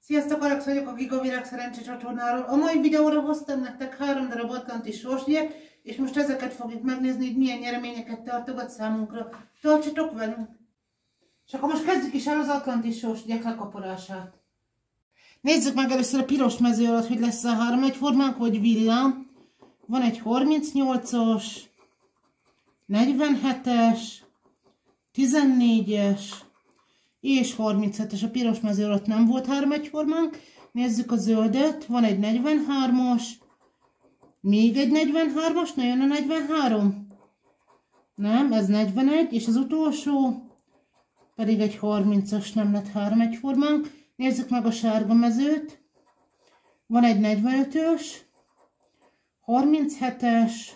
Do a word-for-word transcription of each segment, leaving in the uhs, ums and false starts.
Sziasztok, Alex vagyok a Gigavilág Szerencse csatornáról. A mai videóra hoztam nektek három darab atlantis sorsdiát, és most ezeket fogjuk megnézni, hogy milyen nyereményeket tartogat számunkra. Tartsatok velünk! És akkor most kezdjük is el az atlantis sorsdiák lekaparását. Nézzük meg először a piros mező alatt, hogy lesz a három egyformánk, vagy villám. Van egy harmincnyolcas, negyvenhetes, tizennégyes és harminchetes. A piros mező alatt nem volt három egyformánk. Nézzük a zöldet. Van egy negyvenhármas, még egy negyvenhármas, na jön a negyvenhárom. Nem, ez negyvenegy, és az utolsó pedig egy harmincas, nem lett három egyformánk. Nézzük meg a sárga mezőt. Van egy negyvenötös, harminchetes,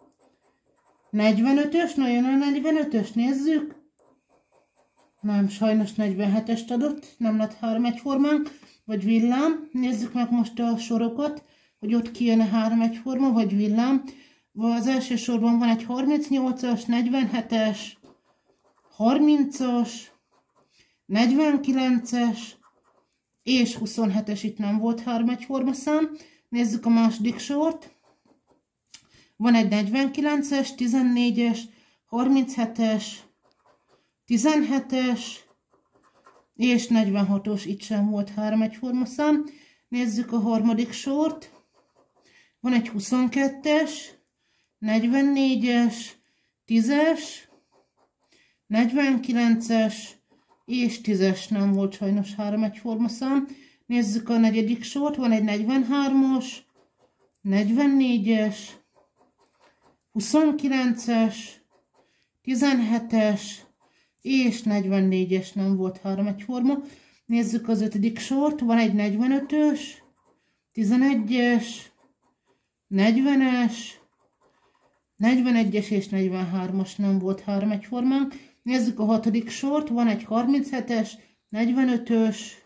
negyvenötös, na jön a negyvenötös, nézzük. Nem, sajnos negyvenhetest adott, nem lett három egyformánk, vagy villám. Nézzük meg most a sorokat, hogy ott kijön-e három egyforma, vagy villám. Az első sorban van egy harmincnyolcas, negyvenhetes, harmincas, negyvenkilences és huszonhetes, itt nem volt három egyforma szám. Nézzük a második sort. Van egy negyvenkilences, tizennégyes, harminchetes, tizenhetes és negyvenhatos, itt sem volt három egyforma szám. Nézzük a harmadik sort. Van egy huszonkettes, negyvennégyes, tízes, negyvenkilences és tízes, nem volt sajnos három egyforma szám. Nézzük a negyedik sort. Van egy negyvenhármas, negyvennégyes, huszonkilences, tizenhetes és negyvennégyes, nem volt három egyforma. Nézzük az ötödik sort. Van egy negyvenötös, tizenegyes, negyvenes, negyvenegyes és negyvenhármas, nem volt három egyformánk. Nézzük a hatodik sort. Van egy harminchetes, negyvenötös,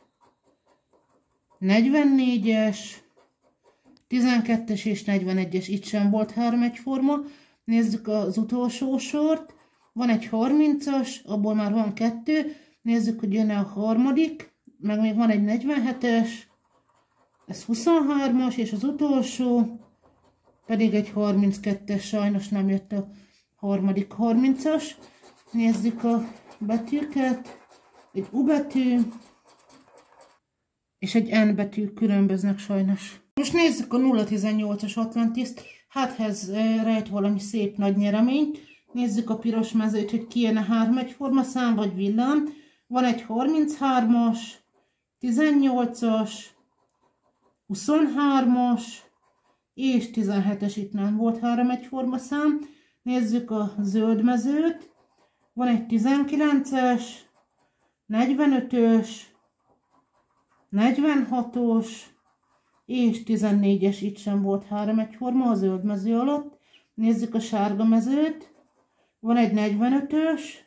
negyvennégyes, tizenkettes és negyvenegyes, itt sem volt három egyforma. Nézzük az utolsó sort. Van egy harmincas, abból már van kettő. Nézzük, hogy jön-e a harmadik. Meg még van egy negyvenhetes, ez huszonhármas, és az utolsó pedig egy harminckettes, sajnos nem jött a harmadik harmincas. Nézzük a betűket. Egy U betű és egy N betű különböznek sajnos. Most nézzük a nulla tizennyolcas Atlantiszt. Hát ez rejt valami szép nagy nyereményt. Nézzük a piros mezőt, hogy kijön-e három egyforma szám vagy villám. Van egy harminchármas, tizennyolcas, huszonhármas és tizenhetes, itt nem volt három egyforma szám. Nézzük a zöld mezőt. Van egy tizenkilences, negyvenötös, negyvenhatos és tizennégyes, itt sem volt három egyforma a zöld mező alatt. Nézzük a sárga mezőt. Van egy negyvenötös,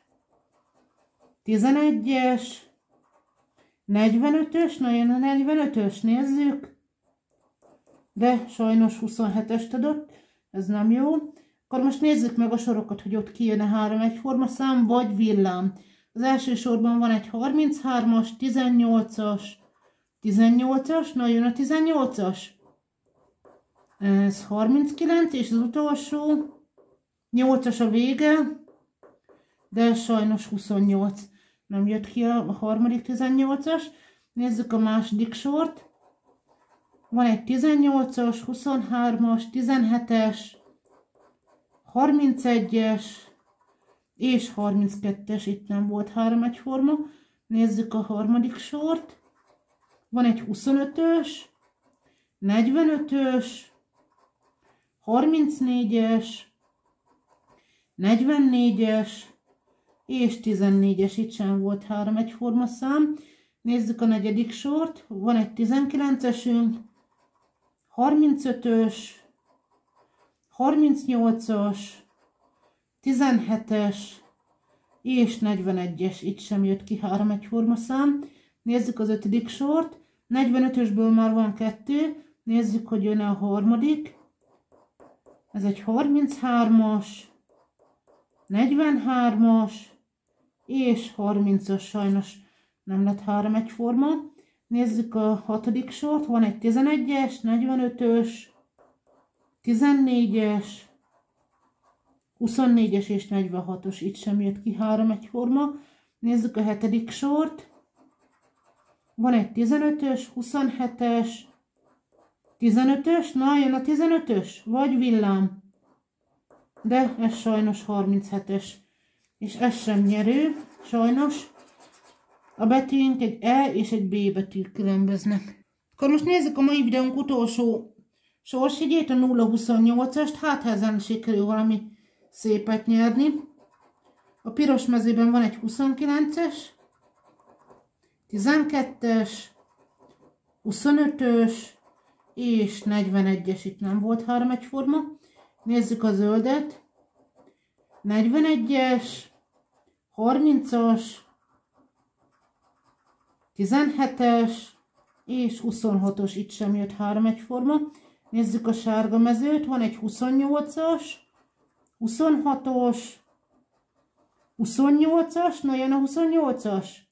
tizenegyes, negyvenötös, na jön a negyvenötös, nézzük. De sajnos huszonhetest adott, ez nem jó. Akkor most nézzük meg a sorokat, hogy ott kijön-e három egyforma szám, vagy villám. Az első sorban van egy harminchármas, tizennyolcas, tizennyolcas, na jön a tizennyolcas. Ez harminckilenc, és az utolsó nyolcas a vége, de sajnos huszonnyolc. Nem jött ki a harmadik tizennyolcas. Nézzük a második sort. Van egy tizennyolcas, huszonhármas, tizenhetes, harmincegyes és harminckettes, itt nem volt három egyforma. Nézzük a harmadik sort. Van egy huszonötös, negyvenötös, harmincnégyes, negyvennégyes és tizennégyes, itt sem volt három egyforma szám. Nézzük a negyedik sort. Van egy tizenkilencesünk, harmincötös, harmincnyolcas, tizenhetes és negyvenegyes, itt sem jött ki három egyforma szám. Nézzük az ötödik sort. negyvenötösből már van kettő. Nézzük, hogy jön-e a harmadik. Ez egy harminchármas, negyvenhármas és harmincas, sajnos nem lett három egyforma. Nézzük a hatodik sort, van egy tizenegyes, negyvenötös, tizennégyes, huszonnégyes és negyvenhatos, itt sem jött ki három egyforma. Nézzük a hetedik sort, van egy tizenötös, huszonhetes, tizenötös, na jön a tizenötös, vagy villám, de ez sajnos harminchetes, és ez sem nyerő, sajnos. A betűink egy E és egy B betű különböznek. Akkor most nézzük a mai videónk utolsó sorsjegyét, a nulla huszonnyolcast, hát ha ezen sikerül valami szépet nyerni. A piros mezőben van egy huszonkilences, tizenkettes, huszonötös és negyvenegyes, itt nem volt három egyforma. Nézzük a zöldet, negyvenegyes, harmincas, tizenhetes és huszonhatos, itt sem jött három egyforma. Nézzük a sárga mezőt, van egy huszonnyolcas, huszonhatos, huszonnyolcas, na jön a huszonnyolcas.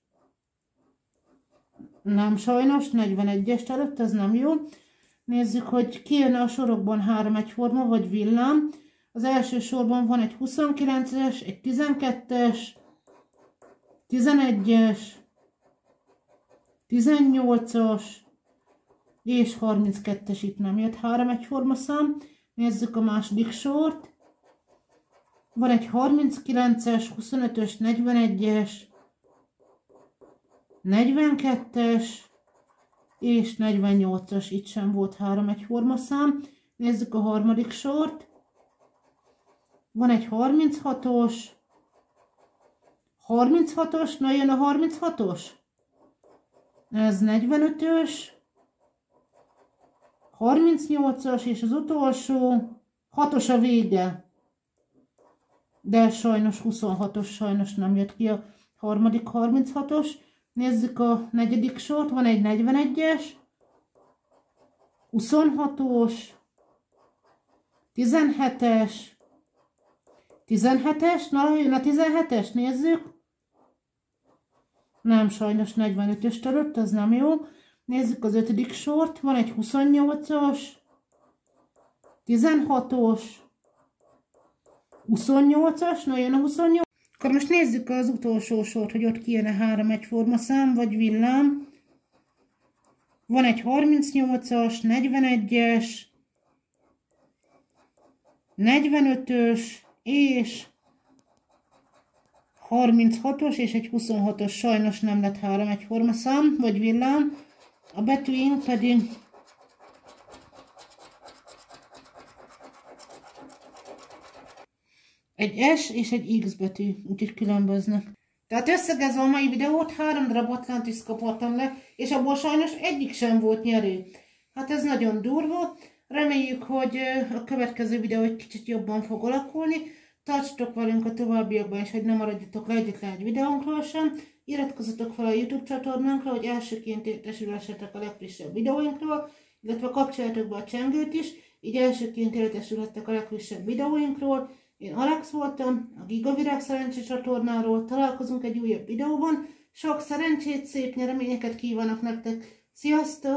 Nem sajnos, negyvenegyest előtt, ez nem jó. Nézzük, hogy ki jön a sorokban három egyforma, vagy villám. Az első sorban van egy huszonkilences, egy tizenkettes, tizenegyes, tizennyolcas és harminckettes, itt nem jött három egyforma szám. Nézzük a második sort. Van egy harminckilences, huszonötös, negyvenegyes, negyvenkettes és negyvennyolcas, itt sem volt három egyforma szám. Nézzük a harmadik sort. Van egy harminchatos, harminchatos, na jön a harminchatos. Ez negyvenötös, harmincnyolcas és az utolsó hatos a vége. De sajnos huszonhatos, sajnos nem jött ki a harmadik harminchatos. Nézzük a negyedik sort, van egy negyvenegyes, huszonhatos, tizenhetes, tizenhetes, na jön a tizenhetes, nézzük. Nem, sajnos negyvenötös törött, ez nem jó. Nézzük az ötödik sort, van egy huszonnyolcas, tizenhatos, huszonnyolcas, na jön a huszonnyolc. Akkor most nézzük az utolsó sort, hogy ott kijön-e három egyforma szám, vagy villám. Van egy harmincnyolcas, negyvenegyes, negyvenötös és harminchatos és egy huszonhatos, sajnos nem lett három egyforma szám, vagy villám. A betűink pedig egy S és egy X betű, úgyhogy különböznek. Tehát összegezve a mai videót, három darab Atlantis kapottam le, és abból sajnos egyik sem volt nyerő. Hát ez nagyon durva. Reméljük, hogy a következő videó egy kicsit jobban fog alakulni. Tartsatok velünk a továbbiakban is, hogy ne maradjatok le egyetlen egy videónkról sem. Iratkozzatok fel a YouTube csatornánkra, hogy elsőként értesülhessetek a legfrissebb videóinkról, illetve kapcsoljatok be a csengőt is, így elsőként értesülhettek a legfrissebb videóinkról. Én Alex voltam, a Gigavirág szerencsé csatornáról, találkozunk egy újabb videóban. Sok szerencsét, szép nyereményeket kívánok nektek! Sziasztok!